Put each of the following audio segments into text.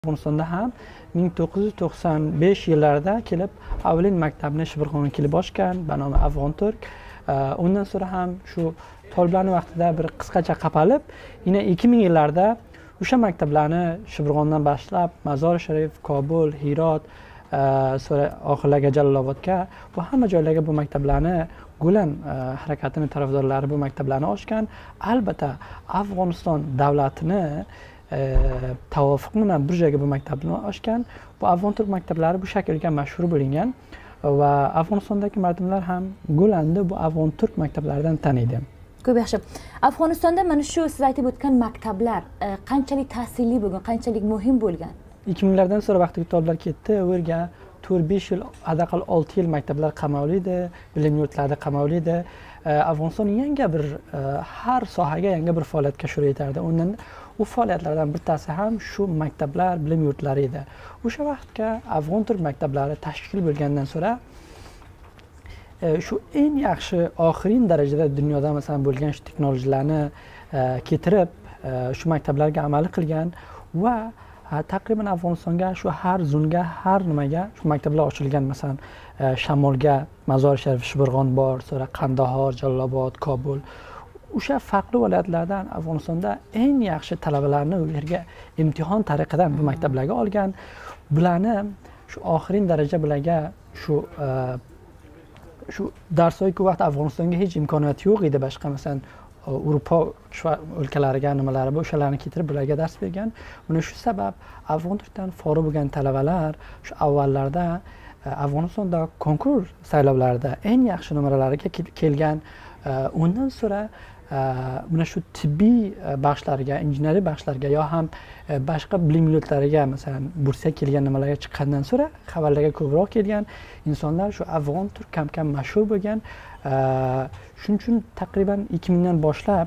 Afg'onistonda ham 1995 yillarida kelib avvalin maktabni Shibirg'onga kelib ochgan, banomi Afg'on Turk. Undan so'ra ham shu Toliblarning vaqtida bir qisqacha qapalib, yana 2000 yillarda o'sha maktablarni Shibirg'ondan boshlab Mazor Sharif, Kobul, Hirot, so'ra oxirlarga Jalolobodga va hamma joylarga bu maktablarni Gulen harakatining tarafdorlari bu maktablarni ochgan. Albatta Afg'oniston davlatini tavofuq bilan bir joyga bu maktabni ochgan. Bu Afg'on Turk maktablari bu shaklga mashhur bo'lingan va Afg'onistondagi mardumlar ham Gulenni bu Afg'on Turk maktablaridan taniydi. Ko'p yaxshi. Afg'onistonda mana shu siz aytib o'tgan maktablar qanchalik ta'sirli bo'lgan, qanchalik muhim bo'lgan? 2000lardan so'ra vaqtida Toliblar ketdi, u yerga 4-5 yil, adaqal 6 yil maktablar qamovli edi, bilim yurtlarida qamovli edi. Afg'oniston yangi bir har sohaga yangi bir faoliyatga shuru etardi. Undan u faoliyatlardan bittasi ham shu maktablar, bilim yurtlari edi. O'sha vaqtga Afg'on Turk maktablari tashkil bo'lgandan so'ra shu eng yaxshi oxirin darajada dunyoda masalan bo'lgan shu texnologiyalarni keltirib shu maktablarga amal qilgan va taqriban Afg'onistonga shu har zunga, har nimaga shu maktablar ochilgan. Masalan, Shamolga Mazor Sharif, Shibirg'on bor, so'ra Qandahor, Jalolobod, Kobul. O'sha farqli viloyatlardan Afg'onistonda eng yaxshi talabalarni u yerga imtihon tariqidan bu maktablarga olgan. Bularni shu oxirin daraja bilaga shu darsga vaqt Afg'onistonga hech imkoniyat yo'q edi. Boshqa masalan Yevropa o'lkalariga nimalari bu o'shalarni keltirib bularga dars bergan. Buni shu sabab Afg'on Turkdan forig' bo'lgan talabalar shu avvallarda Afg'onistonda konkurs saylovlarida eng yaxshi numaralarga kelgan. Undan so'ra mana shu tibbiy baxshlarga, injiniring baxshlarga yo ham boshqa bilim yurtlariga masalan bursa kelgan nimalarga chiqqandan so'ra xabarlarga ko'proq kelgan insonlar shu Afg'on Turk kam mashhur bo'lgan. Shuning uchun taqriban 2000 dan boshlab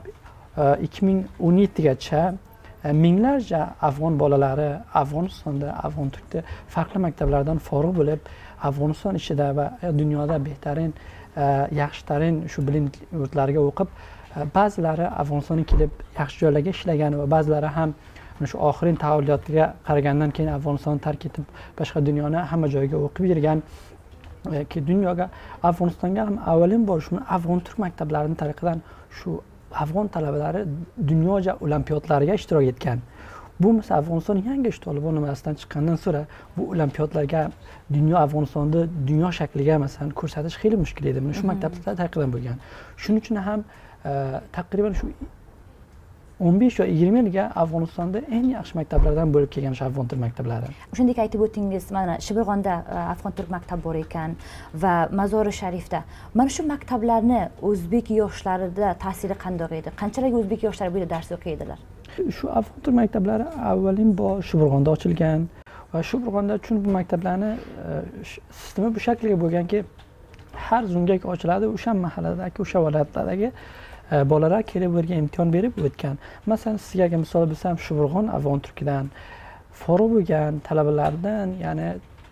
2017 gacha minglarcha Afg'on bolalari Afg'onistonda, Afg'on Turkda farqli maktablardan forig' bo'lib, Afg'oniston ichida va dunyoda behtarin, yaxshitarin shu bilim yurtlariga o'qib, ba'zilari Afg'onistonga kelib yaxshi joylarga ishlagan va ba'zilari ham shu oxirin tahsilotga qaragandan keyin Afg'onistonni tark etib boshqa dunyoni hamma joyga o'qib yurgan. Ki dunyoga Afg'onistonga ham avvalin bor shu Afg'on Turk maktablarining tariqidan shu Afg'on talabalari dunyoja olimpiyodlarga ishtirok etgan. Bu misol Afg'oniston yangi Tolibon nimasidan chiqqandan so'ra bu olimpiyodlarga dunyo Afg'onistonni dunyo shakliga masalan ko'rsatish xeyli mushkul edi. Mana shu maktablar tariqidan bo'lgan. Shuning uchun ham taqriban shu 15 yo 20 yilga Afg'onistonda eng yaxshi maktablardan bo'lib kelgan shu Afg'on Turk maktablari. Shunday aytib o'tdingiz, mana Shibirg'onda Afg'on Turk maktab bor ekan va Mazor Sharifda. Mana shu maktablarni o'zbek yoshlarida ta'siri qanday edi? Qanchalik o'zbek yoshlari bu yerda dars o'qiydilar? Shu Afg'on Turk maktablari avvalin bor Shibirg'onda ochilgan va Shibirg'onda uchun bu maktablarni sistemi bu shaklga bo'lganki, har zunga ochiladi, o'sha mahalladagi, o'sha viloyatlardagi bolalar kelib o'rga imtihon berib o'tgan. Masalan, sizga misol bersam, Shibirg'on Afg'on Turkidan forig' bo'lgan talabalardan, ya'ni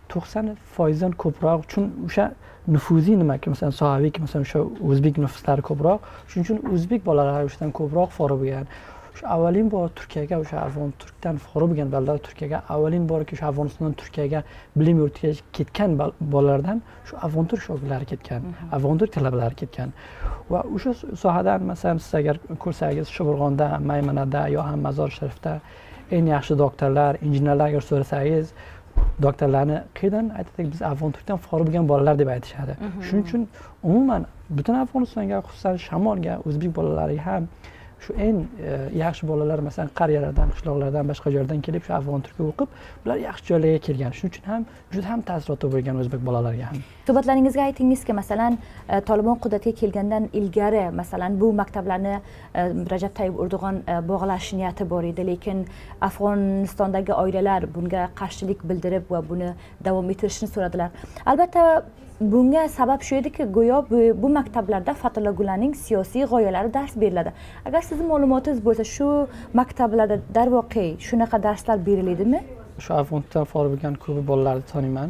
90% dan ko'proq uchun o'sha nufuziy nimaga, masalan, sohavik, masalan, o'sha o'zbek nufuzlari ko'proq, shuning uchun o'zbek bolalari o'shadan ko'proq forig' bo'lgan. Shu avvalin bor Turkiyaga o'sha Afg'on Turkdan forig' bo'lgan bolalar Turkiyaga avvalin borki o'sha Afg'onistondan Turkiyaga bilim yurtiga ketgan bolalardan shu Afg'on Turk shogirdlari ketgan, Afg'on Turk talabalari ketgan. Va o'sha sohadan masalan siz agar ko'rsangiz Shibirg'onda, Maymanada yo ham Mazor Sharifda eng yaxshi doktorlar, injenerlar agar so'rasangiz, doktorlarni qayerdan aytdik, biz Afg'on Turkdan forig' bo'lgan bolalar deb aytishadi. Shuning uchun umuman butun Afg'onistonga, xususan Shamolga, o'zbek bolalariga ham shu eng yaxshi bolalar masalan qariyalardan, qishloqlardan, boshqa joylardan kelib shu Afg'on Turkga o'qib, bular yaxshi joylarga kelgan. Shuning uchun ham juda ham ta'sirotli bo'lgan o'zbek bolalarga ham. Suhbatlaringizga aytingizki, masalan, Tolibon qudratga kelgandan ilgari, masalan, bu maktablarni Rajab Tayyip Erdo'g'on bog'lash niyati bor edi, lekin Afg'onistondagi oilalar bunga qarshilik bildirib va buni davom ettirishni so'radilar. Albatta, bunga sabab shu ediki, go'yo bu maktablarda Fatullo Gulenning siyosiy g'oyalari dars beriladi. Agar sizning ma'lumotingiz bo'lsa, shu maktablarda darvoqe shunaqa darslar beriladimi? Shu Afg'onistondan forig' bo'lgan ko'p bolalarni taniyman.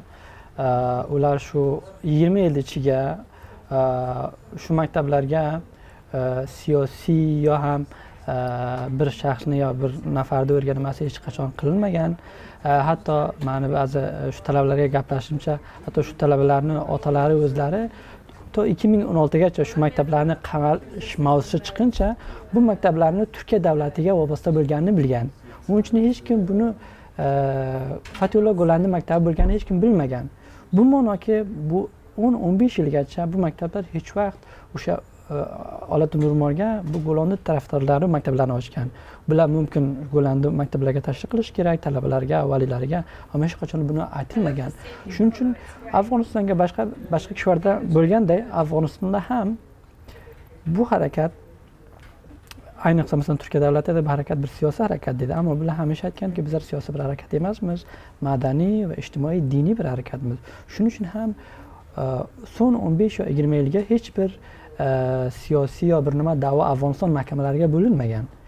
Ular shu 20 yil ichiga shu maktablarga siyosiy yo ham bir shaxsni yo bir nafarni o'rganmasi hech qachon qilinmagan. Hatto meni ba'zi shu talabalarga gaplashimcha, hatto shu talabalarning otalari o'zlari to 2016 gacha shu maktablarni qamalish mavzusi chiqquncha bu maktablarni Turkiya davlatiga vobasta bo'lganini bilgan. Uning uchun hech kim buni Fatullo Go'landi maktabi bo'lganini hech kim bilmagan. Bu ma'noki bu 10-15 yilgacha bu maktablar hech vaqt o'sha Olat Nurmorga bu Go'landi tarafdorlari maktablarni ochgan. Bular mumkin Go'landi maktablarga tashkil qilish kerak, talabalarga, valilariga, ammo hech qachon buni aytilmagan. Shuning uchun Afg'onistonga boshqa kishilarda bo'lganday, Afg'onistonda ham bu harakat, ayniqsa masalan Turkiya davlatida bu harakat bir siyosiy harakat dedi, ammo bular hamisha aytganki, bizlar siyosiy bir harakat emasmiz, madaniy va ijtimoiy diniy bir harakatmiz. Shuning uchun ham son 15 yo 20 yilga hech bir siyosiy yo bir nima da'vo Afg'oniston mahkamalariga bo'linmagan.